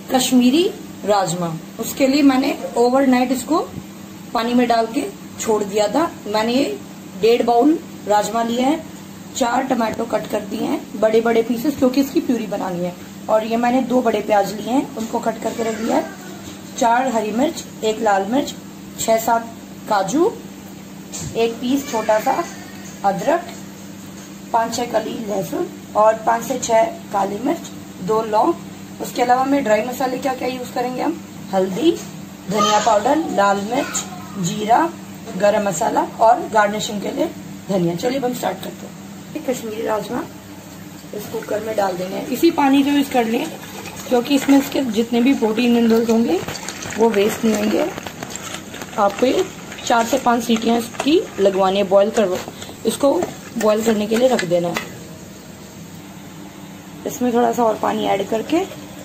कश्मीरी राजमा। उसके लिए मैंने ओवरनाइट इसको पानी में डाल के छोड़ दिया था। मैंने ये 1.5 बाउल राजमा लिया है, 4 टमाटो कट कर दिए हैं बड़े बड़े पीसेस, क्योंकि इसकी प्यूरी बनानी है। और ये मैंने 2 बड़े प्याज लिए हैं, उनको कट करके रख दिया है। 4 हरी मिर्च, 1 लाल मिर्च, 6-7 काजू, 1 पीस छोटा सा अदरक, 5-6 कली लहसुन और 5 से 6 काली मिर्च, 2 लौंग। उसके अलावा में ड्राई मसाले क्या क्या यूज करेंगे हम, हल्दी, धनिया पाउडर, लाल मिर्च, जीरा, गरम मसाला और गार्निशिंग के लिए धनिया। चलिए हम स्टार्ट करते हैं। कश्मीरी राजमा इस कुकर में डाल देंगे। इसी पानी को यूज कर लें, क्योंकि इसमें इसके जितने भी प्रोटीन मिनरल्स होंगे वो वेस्ट नहीं होंगे। आपको ये 4 से 5 सीटियां इसकी लगवानी है। इसको बॉईल करने के लिए रख देना है। इसमें थोड़ा सा और पानी ऐड करके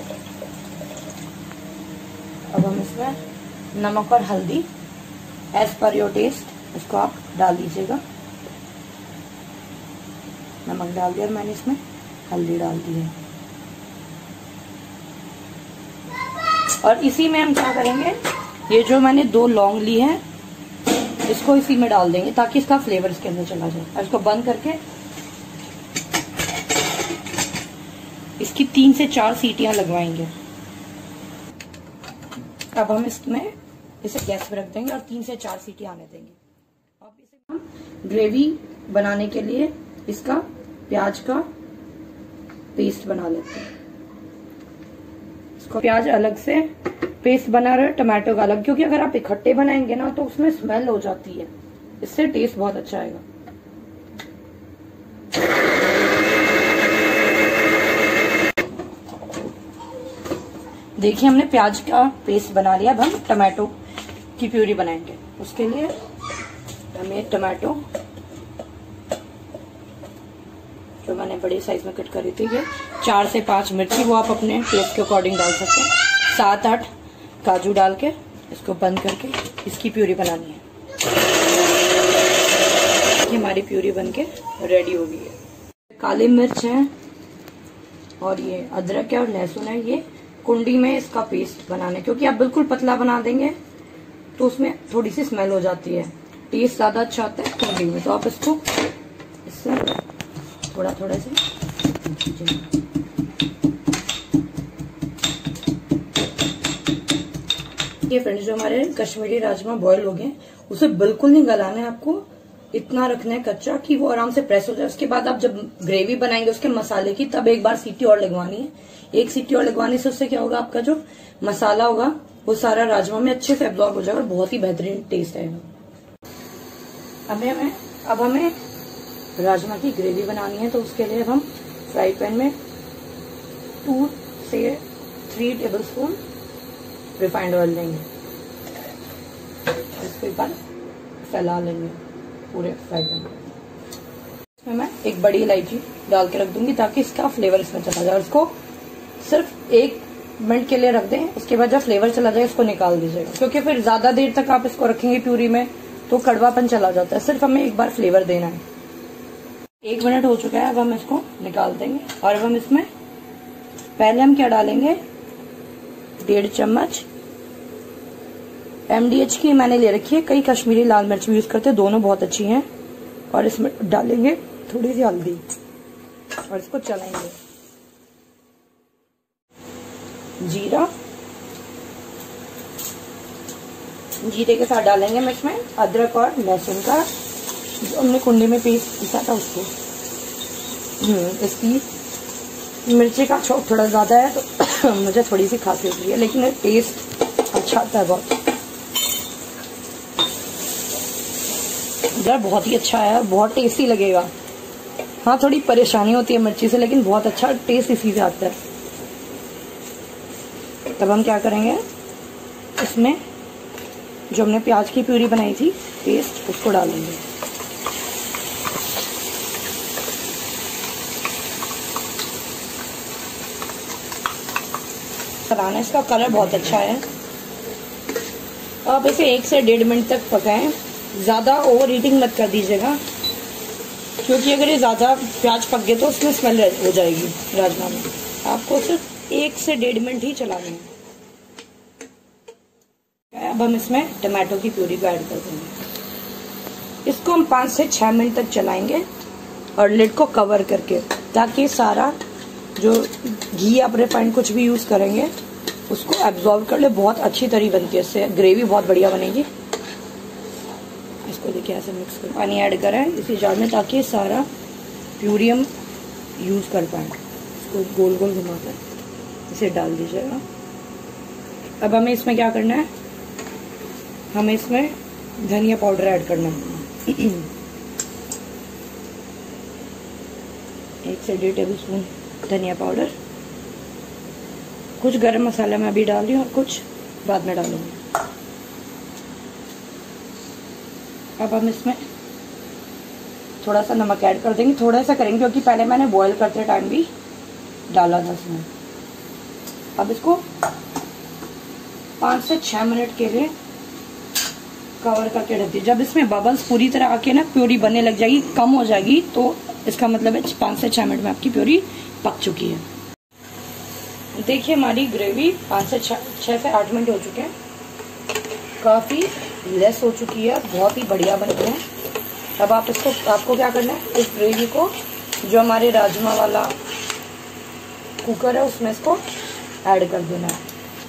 अब हम इसमें नमक और हल्दी एज पर योर टेस्ट इसको आप डाल दीजिएगा। नमक डाल दिया और मैंने इसमें हल्दी डाल दी है। और इसी में हम क्या करेंगे, ये जो मैंने 2 लौंग ली है इसको इसी में डाल देंगे ताकि इसका फ्लेवर इसके अंदर चला जाए। और इसको बंद करके इसकी 3 से 4 सीटियां लगवाएंगे। अब हम इसमें इसे गैस पे रख देंगे और 3 से 4 सीटी आने देंगे। अब इसे हम ग्रेवी बनाने के लिए इसका प्याज का पेस्ट बना लेते हैं। इसको प्याज अलग से पेस्ट बना रहे, टमाटो का अलग, क्योंकि अगर आप इकट्ठे बनाएंगे ना तो उसमें स्मेल हो जाती है, इससे टेस्ट बहुत अच्छा आएगा। देखिए हमने प्याज का पेस्ट बना लिया। अब हम टमाटो की प्यूरी बनाएंगे। उसके लिए हमें टमाटो जो मैंने बड़े साइज में कट करी थी, 4 से 5 मिर्ची, वो आप अपने टेस्ट के अकॉर्डिंग डाल सकते हैं। 7-8 काजू डाल के इसको बंद करके इसकी प्यूरी बनानी है। हमारी प्यूरी बनके रेडी हो गई है। काली मिर्च है और ये अदरक है और लहसुन है। ये कुंडी में इसका पेस्ट बनाना है, क्योंकि आप बिल्कुल पतला बना देंगे तो उसमें थोड़ी सी स्मेल हो जाती है। टेस्ट ज्यादा अच्छा आता है कुंडी में। तो आप इसको इससे थोड़ा थोड़ा से ये फ्रेंड्स, जो हमारे कश्मीरी राजमा बॉईल हो गए, उसे बिल्कुल नहीं गलाना है आपको, इतना रखना है कच्चा कि वो आराम से प्रेस हो जाए। उसके बाद आप जब ग्रेवी बनाएंगे उसके मसाले की, तब एक बार सीटी और लगवानी है। 1 सीटी और लगवाने से उससे क्या होगा, आपका जो मसाला होगा वो सारा राजमा में अच्छे से एब्जॉर्ब हो जाएगा और बहुत ही बेहतरीन टेस्ट आएगा। अब हमें राजमा की ग्रेवी बनानी है। तो उसके लिए हम फ्राई पैन में 2 से 3 टेबलस्पून रिफाइंड ऑयल लेंगे। इसको एक बार फैला लेंगे पूरे फ्राई पैन में। इसमें मैं एक बड़ी इलायची डाल के रख दूंगी ताकि इसका फ्लेवर इसमें चला जाए। इसको सिर्फ 1 मिनट के लिए रख दें। उसके बाद जब फ्लेवर चला जाए इसको निकाल दीजिएगा, क्योंकि फिर ज्यादा देर तक आप इसको रखेंगे प्यूरी में तो कड़वापन चला जाता है। सिर्फ हमें एक बार फ्लेवर देना है। 1 मिनट हो चुका है, अब हम इसको निकाल देंगे। और अब हम इसमें पहले हम क्या डालेंगे, 1.5 चम्मच MDH की मैंने ले रखी है। कई कश्मीरी लाल मिर्च भी यूज करते हैं, दोनों बहुत अच्छी हैं। और इसमें डालेंगे थोड़ी सी हल्दी और इसको चलाएंगे। जीरा, जीरे के साथ डालेंगे हम इसमें अदरक और लहसुन का जो हमने कुंडे में पेस्ट पीसा था उसको। इसकी मिर्ची का छोंक थोड़ा ज्यादा है तो मुझे थोड़ी सी खांसी हो रही है, लेकिन टेस्ट अच्छा आता है बहुत। बहुत ही अच्छा है, बहुत टेस्टी लगेगा। हाँ, थोड़ी परेशानी होती है मिर्ची से, लेकिन बहुत अच्छा टेस्ट इसी से आता है। तब हम क्या करेंगे, इसमें जो हमने प्याज की प्यूरी बनाई थी पेस्ट, उसको डालेंगे। बनाना, इसका कलर बहुत अच्छा है। आप इसे 1 से 1.5 मिनट तक पकाएं। ज्यादा ओवर हीटिंग मत कर दीजिएगा, क्योंकि अगर ये ज्यादा प्याज पक गए तो उसमें स्मेल हो जाएगी राजमा में। आपको सिर्फ 1 से 1.5 मिनट ही चलाना है। अब हम इसमें टमाटो की प्यूरी को ऐड कर देंगे। इसको हम 5 से 6 मिनट तक चलाएंगे और लिड को कवर करके, ताकि सारा जो घी आप रिफाइंड कुछ भी यूज करेंगे उसको एब्जॉर्ब कर ले। बहुत अच्छी तरी बनती है, इससे ग्रेवी बहुत बढ़िया बनेगी। इसको देखिए ऐसे मिक्स कर, पानी ऐड करें इसी जार में ताकि सारा प्यूरी हम यूज कर पाए। इसको गोल गोल घुमाकर इसे डाल दीजिएगा। अब हमें इसमें क्या करना है, हमें इसमें धनिया पाउडर ऐड करना है। 1 से 1.5 टेबल स्पून धनिया पाउडर। कुछ गरम मसाला मैं अभी डाल रही हूँ और कुछ बाद में डालूंगी। अब हम इसमें थोड़ा सा नमक ऐड कर देंगे, थोड़ा सा करेंगे क्योंकि पहले मैंने बॉईल करते टाइम भी डाला था इसमें। अब इसको 5 से 6 मिनट के लिए कवर करके रख दीजिए। जब इसमें बबल्स पूरी तरह आके ना प्यूरी बनने लग जाएगी, कम हो जाएगी, तो इसका मतलब है 5 से 6 मिनट में आपकी प्यूरी पक चुकी है। देखिए हमारी ग्रेवी 5 से 6 से 8 मिनट हो चुके हैं, काफी लेस हो चुकी है, बहुत ही बढ़िया बन गए हैं। अब आपको क्या करना है, इस ग्रेवी को जो हमारे राजमा वाला कुकर है उसमें इसको ऐड कर देना है।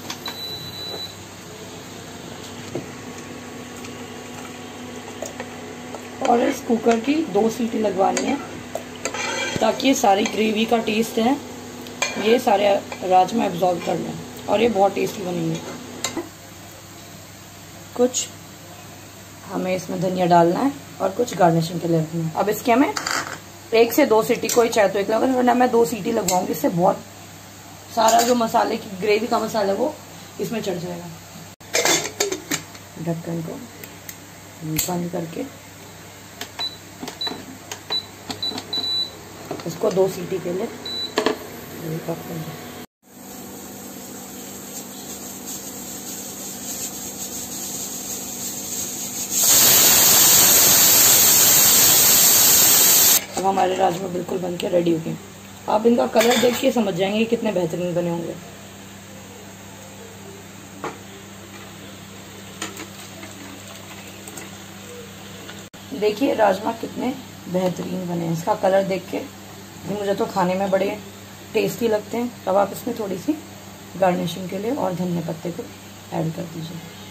और इस कुकर की 2 सीटी लगवानी है ताकि ये सारी ग्रेवी का टेस्ट है ये सारे राजमा एब्जॉर्ब कर लें और ये बहुत टेस्टी बनेंगे। कुछ हमें इसमें धनिया डालना है और कुछ गार्निशिंग के लिए रखना है। अब इसके हमें 1 से 2 सीटी, कोई चाहे तो 1 लगेगा, वरना मैं 2 सीटी लगवाऊंगी। इससे बहुत सारा जो मसाले की ग्रेवी का मसाला वो इसमें चढ़ जाएगा। ढक्कन को बंद करके इसको 2 सीटी के लिए पक देंगे। अब हमारे राजमा बिल्कुल बनके रेडी हो गए। आप इनका कलर देख के समझ जाएंगे कितने बेहतरीन बने होंगे। देखिए राजमा कितने बेहतरीन बने हैं, इसका कलर देख के मुझे तो खाने में बड़े टेस्टी लगते हैं। अब आप इसमें थोड़ी सी गार्निशिंग के लिए और धनिया पत्ते को ऐड कर दीजिए।